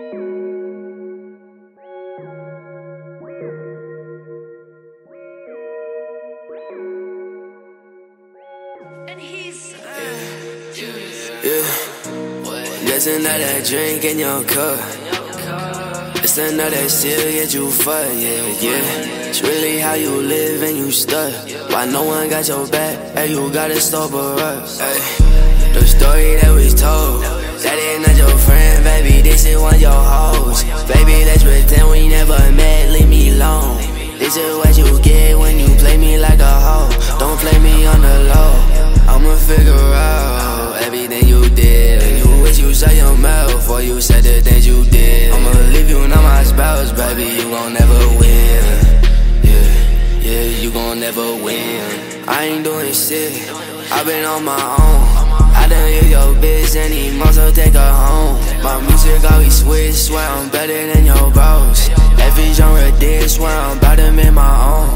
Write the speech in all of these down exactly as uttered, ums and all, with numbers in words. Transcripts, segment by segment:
Yeah, just another drink in your cup. It's another still get you fucked, yeah, yeah. It's really how you live and you stuck. Why no one got your back? Hey, you gotta stop for us. Hey, the story that we told, that ain't not your friend, baby. This is one of your hoes. Baby, let's pretend we never met. Leave me alone. This is what you get when you play me like a hoe. Don't play me on the low. I'ma figure out everything you did. You wish you shut your mouth, or you said the things you did. I'ma leave you, not my spouse, baby. You gon' never win. Yeah, yeah, you gon' never win. I ain't doing shit, I been on my own. I done hit your bitch and he must so take her home. My music always switch, swear I'm better than your bros. Every genre did, swear I'm about to make my own.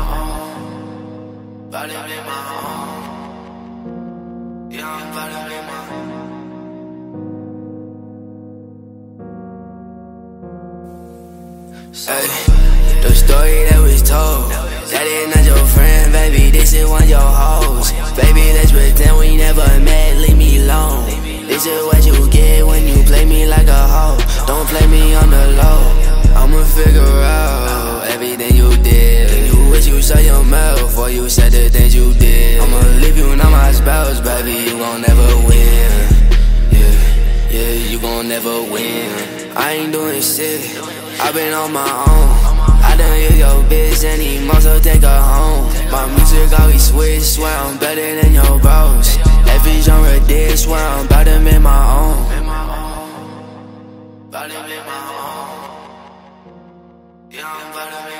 About to make my own. Yeah, I'm about to make my own. Hey, the story that was told, that is not your friend, baby. This is one of your hoes. Baby, let's pretend we never met. Leave me alone. This is what you get when you play me like a hoe. Don't play me on the low. I'ma figure out everything you did. You wish you shut your mouth, or you said the things you did. I'ma leave you, not my spouse, baby. You gon' never win. Yeah, yeah, you gon' never win. I ain't doing shit, I been on my own. I done hit your bitch and he must so take her home. My music always switch, swear I'm better than your bros. Every genre did, swear I'm about to make my own. About to make my own. Yeah, I'm about to make